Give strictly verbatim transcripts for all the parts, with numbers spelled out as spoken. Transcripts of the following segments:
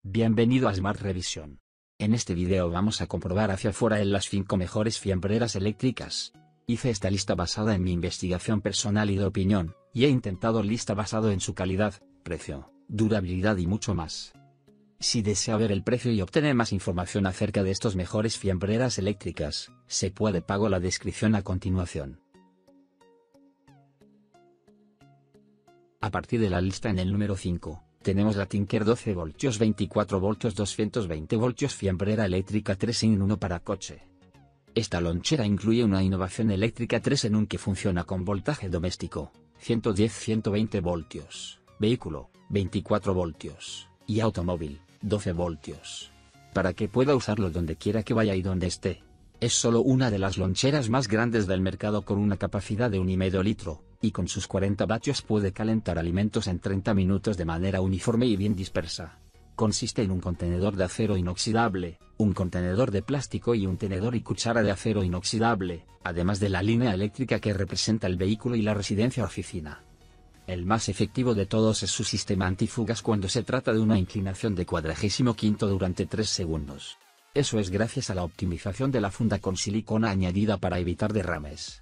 Bienvenido a Smart Revisión. En este video vamos a comprobar hacia afuera en las cinco mejores fiambreras eléctricas. Hice esta lista basada en mi investigación personal y de opinión, y he intentado lista basado en su calidad, precio, durabilidad y mucho más. Si desea ver el precio y obtener más información acerca de estos mejores fiambreras eléctricas, se puede pago la descripción a continuación. A partir de la lista en el número cinco, tenemos la Tinker doce voltios veinticuatro voltios doscientos veinte voltios fiambrera eléctrica tres en uno para coche. Esta lonchera incluye una innovación eléctrica tres en uno que funciona con voltaje doméstico, ciento diez a ciento veinte voltios, vehículo, veinticuatro voltios, y automóvil, doce voltios. Para que pueda usarlo donde quiera que vaya y donde esté. Es solo una de las loncheras más grandes del mercado con una capacidad de un y medio litro, y con sus cuarenta vatios puede calentar alimentos en treinta minutos de manera uniforme y bien dispersa. Consiste en un contenedor de acero inoxidable, un contenedor de plástico y un tenedor y cuchara de acero inoxidable, además de la línea eléctrica que representa el vehículo y la residencia o oficina. El más efectivo de todos es su sistema antifugas cuando se trata de una inclinación de cuadragésimo quinto durante tres segundos. Eso es gracias a la optimización de la funda con silicona añadida para evitar derrames.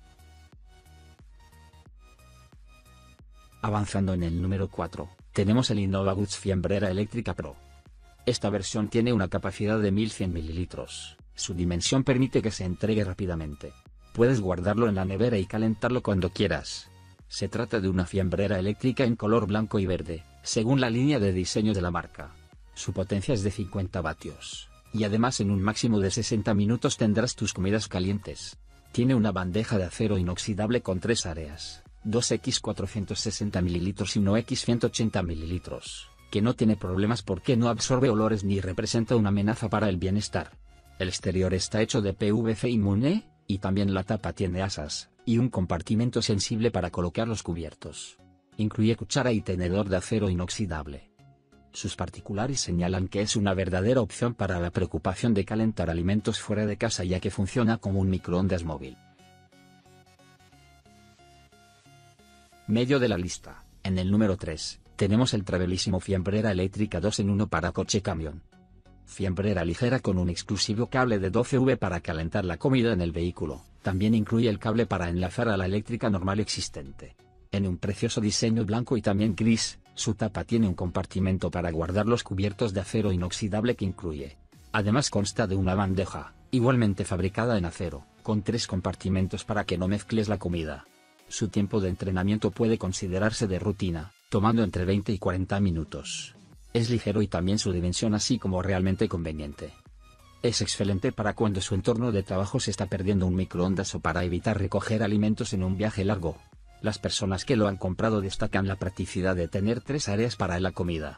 Avanzando en el número cuatro, tenemos el InnovaGoods Fiambrera Eléctrica Pro. Esta versión tiene una capacidad de mil cien mililitros, su dimensión permite que se entregue rápidamente. Puedes guardarlo en la nevera y calentarlo cuando quieras. Se trata de una fiambrera eléctrica en color blanco y verde, según la línea de diseño de la marca. Su potencia es de cincuenta vatios. Y además en un máximo de sesenta minutos tendrás tus comidas calientes. Tiene una bandeja de acero inoxidable con tres áreas, dos equis cuatrocientos sesenta mililitros y uno equis ciento ochenta mililitros, que no tiene problemas porque no absorbe olores ni representa una amenaza para el bienestar. El exterior está hecho de P V C inmune, y también la tapa tiene asas, y un compartimento sensible para colocar los cubiertos. Incluye cuchara y tenedor de acero inoxidable. Sus particulares señalan que es una verdadera opción para la preocupación de calentar alimentos fuera de casa ya que funciona como un microondas móvil. Medio de la lista, en el número tres, tenemos el Travelissimo Fiambrera Eléctrica dos en uno para coche-camión. Fiambrera ligera con un exclusivo cable de doce voltios para calentar la comida en el vehículo, también incluye el cable para enlazar a la eléctrica normal existente. En un precioso diseño blanco y también gris, su tapa tiene un compartimento para guardar los cubiertos de acero inoxidable que incluye. Además consta de una bandeja, igualmente fabricada en acero, con tres compartimentos para que no mezcles la comida. Su tiempo de entrenamiento puede considerarse de rutina, tomando entre veinte y cuarenta minutos. Es ligero y también su dimensión así como realmente conveniente. Es excelente para cuando su entorno de trabajo se está perdiendo un microondas o para evitar recoger alimentos en un viaje largo. Las personas que lo han comprado destacan la practicidad de tener tres áreas para la comida.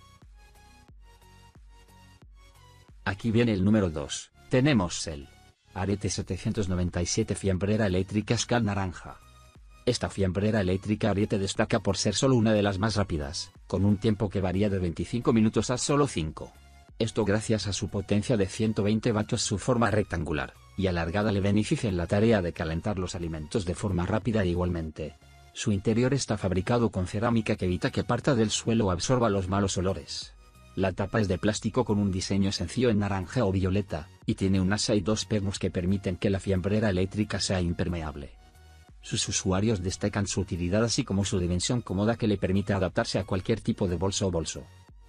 Aquí viene el número dos, tenemos el Ariete setecientos noventa y siete Fiambrera Eléctrica Skal Naranja. Esta fiambrera eléctrica Ariete destaca por ser solo una de las más rápidas, con un tiempo que varía de veinticinco minutos a solo cinco. Esto gracias a su potencia de ciento veinte vatios, su forma rectangular y alargada le beneficia en la tarea de calentar los alimentos de forma rápida e igualmente. Su interior está fabricado con cerámica que evita que parta del suelo o absorba los malos olores. La tapa es de plástico con un diseño sencillo en naranja o violeta, y tiene un asa y dos pernos que permiten que la fiambrera eléctrica sea impermeable. Sus usuarios destacan su utilidad así como su dimensión cómoda que le permite adaptarse a cualquier tipo de bolso o bolso.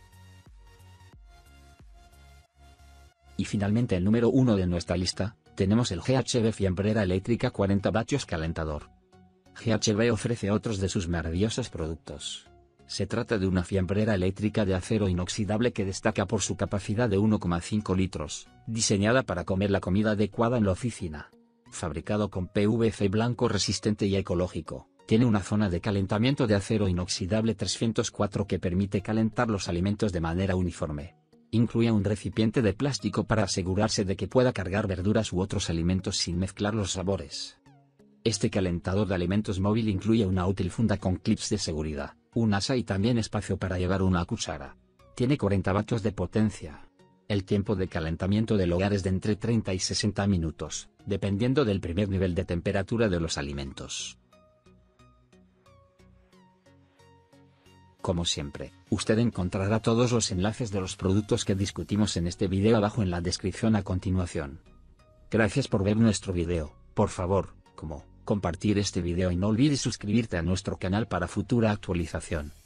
Y finalmente el número uno de nuestra lista, tenemos el G H B Fiambrera Eléctrica cuarenta vatios Calentador. G H B ofrece otros de sus maravillosos productos. Se trata de una fiambrera eléctrica de acero inoxidable que destaca por su capacidad de uno coma cinco litros, diseñada para comer la comida adecuada en la oficina. Fabricado con P V C blanco resistente y ecológico, tiene una zona de calentamiento de acero inoxidable trescientos cuatro que permite calentar los alimentos de manera uniforme. Incluye un recipiente de plástico para asegurarse de que pueda cargar verduras u otros alimentos sin mezclar los sabores. Este calentador de alimentos móvil incluye una útil funda con clips de seguridad, un asa y también espacio para llevar una cuchara. Tiene cuarenta vatios de potencia. El tiempo de calentamiento del hogar es de entre treinta y sesenta minutos, dependiendo del primer nivel de temperatura de los alimentos. Como siempre, usted encontrará todos los enlaces de los productos que discutimos en este video abajo en la descripción a continuación. Gracias por ver nuestro video. Por favor, como, compartir este video y no olvides suscribirte a nuestro canal para futura actualización.